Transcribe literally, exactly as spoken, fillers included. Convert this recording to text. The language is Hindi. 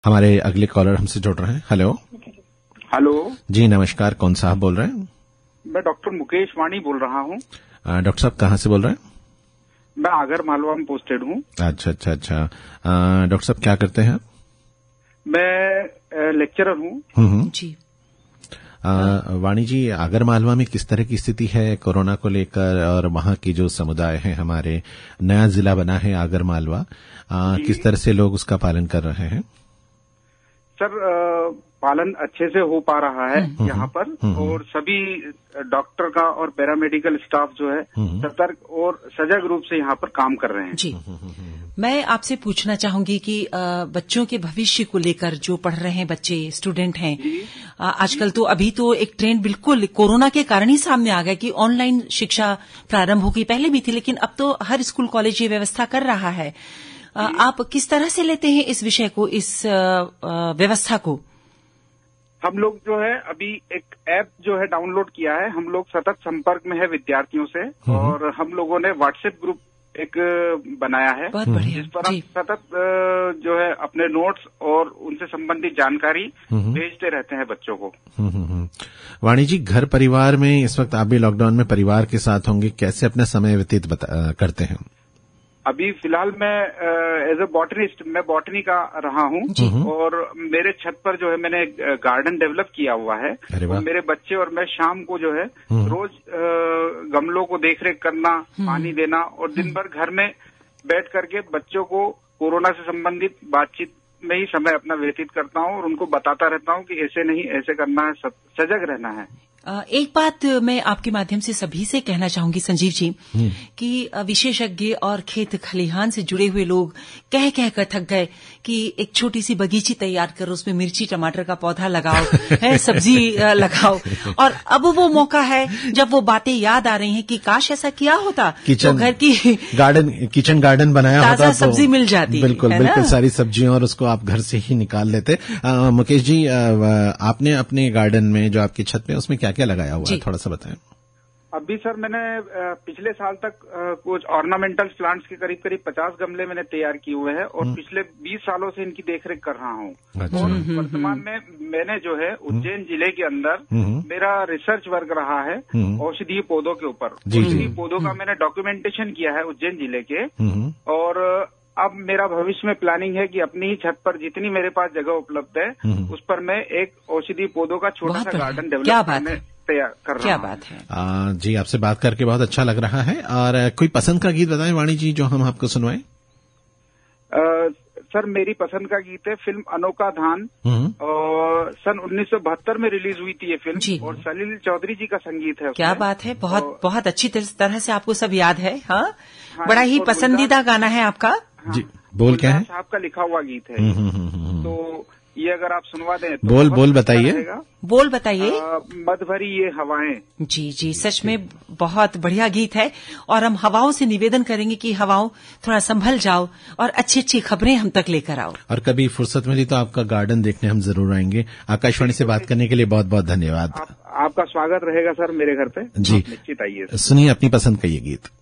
हमारे अगले कॉलर हमसे जुड़ रहे हैं। हेलो हेलो जी, नमस्कार। कौन साहब बोल रहे हैं? मैं डॉक्टर मुकेश वाणी बोल रहा हूँ। डॉक्टर साहब कहाँ से बोल रहे हैं? मैं आगर मालवा में पोस्टेड हूँ। अच्छा अच्छा अच्छा। डॉक्टर साहब क्या करते हैं? मैं लेक्चरर हूँ जी। वाणी जी, आगर मालवा में किस तरह की स्थिति है कोरोना को लेकर, और वहाँ की जो समुदाय है, हमारे नया जिला बना है आगर मालवा, किस तरह से लोग उसका पालन कर रहे हैं? सर, पालन अच्छे से हो पा रहा है यहाँ पर, और सभी डॉक्टर का और पैरामेडिकल स्टाफ जो है सतर्क और सजग रूप से यहाँ पर काम कर रहे हैं। जी, मैं आपसे पूछना चाहूंगी कि बच्चों के भविष्य को लेकर जो पढ़ रहे हैं बच्चे, स्टूडेंट हैं, आजकल तो अभी तो एक ट्रेंड बिल्कुल कोरोना के कारण ही सामने आ गया कि ऑनलाइन शिक्षा प्रारंभ होगी। पहले भी थी, लेकिन अब तो हर स्कूल कॉलेज ये व्यवस्था कर रहा है। आप किस तरह से लेते हैं इस विषय को, इस व्यवस्था को? हम लोग जो है अभी एक ऐप जो है डाउनलोड किया है। हम लोग सतत संपर्क में है विद्यार्थियों से, और हम लोगों ने व्हाट्सएप ग्रुप एक बनाया है जिस पर हम सतत जो है अपने नोट्स और उनसे संबंधित जानकारी भेजते रहते हैं बच्चों को। वाणी जी, घर परिवार में इस वक्त आप भी लॉकडाउन में परिवार के साथ होंगे, कैसे अपना समय व्यतीत करते हैं? अभी फिलहाल मैं एज ए बॉटनिस्ट, मैं बॉटनी का रहा हूँ, और मेरे छत पर जो है मैंने गार्डन डेवलप किया हुआ है। और मेरे बच्चे और मैं शाम को जो है रोज गमलों को देखरेख करना, पानी देना, और दिन भर घर में बैठ करके बच्चों को कोरोना से संबंधित बातचीत में ही समय अपना व्यतीत करता हूँ, और उनको बताता रहता हूँ कि ऐसे नहीं, ऐसे करना है, सजग रहना है। एक बात मैं आपके माध्यम से सभी से कहना चाहूंगी संजीव जी, कि विशेषज्ञ और खेत खलिहान से जुड़े हुए लोग कह कह कर थक गए कि एक छोटी सी बगीची तैयार करो, उसमें मिर्ची टमाटर का पौधा लगाओ, है सब्जी लगाओ, और अब वो मौका है जब वो बातें याद आ रही हैं कि काश ऐसा किया होता, तो घर की गार्डन किचन गार्डन बनाया होता, ताजा सब्जी मिल जाती। बिल्कुल बिल्कुल, सारी सब्जियां, और उसको आप घर से ही निकाल लेते। मुकेश जी, आपने अपने गार्डन में जो आपकी छत पे, उसमें क्या क्या लगाया हुआ है, थोड़ा सा बताएं। अभी सर मैंने पिछले साल तक कुछ ऑर्नामेंटल प्लांट्स के करीब करीब पचास गमले मैंने तैयार किए हुए हैं, और पिछले बीस सालों से इनकी देखरेख कर रहा हूँ। और वर्तमान में मैंने जो है उज्जैन जिले के अंदर मेरा रिसर्च वर्क रहा है औषधीय पौधों के ऊपर। औषधीय पौधों का मैंने डॉक्यूमेंटेशन किया है उज्जैन जिले के, और अब मेरा भविष्य में प्लानिंग है कि अपनी ही छत पर जितनी मेरे पास जगह उपलब्ध है उस पर मैं एक औषधीय पौधों का छोटा सा गार्डन डेवलप करने तैयार कर रहा क्या हूं। बात है। आ, जी, आपसे बात करके बहुत अच्छा लग रहा है। और कोई पसंद का गीत बताएं वाणी जी, जो हम आपको सुनवाएं। सर, मेरी पसंद का गीत है फिल्म अनोखा धान, और सन उन्नीस सौ बहत्तर में रिलीज हुई थी ये फिल्म, और सलील चौधरी जी का संगीत है। क्या बात है, बहुत बहुत अच्छी तरह से आपको सब याद है। हाँ, हाँ, बड़ा ही पसंदीदा गाना है आपका। हाँ, जी, बोल क्या है? साहब का लिखा हुआ गीत है। तो ये अगर आप सुनवा दें तो बोल बोल बताइए, बोल बताइए। मद भरी ये हवाएं। जी जी, सच में बहुत बढ़िया गीत है, और हम हवाओं से निवेदन करेंगे कि हवाओं थोड़ा संभल जाओ और अच्छी अच्छी खबरें हम तक लेकर आओ। और कभी फुर्सत मिली तो आपका गार्डन देखने हम जरूर आएंगे। आकाशवाणी से बात करने के लिए बहुत बहुत धन्यवाद। आप, आपका स्वागत रहेगा सर मेरे घर पे। जी, निश्चित आइए। सुनिए अपनी पसंद का ये गीत।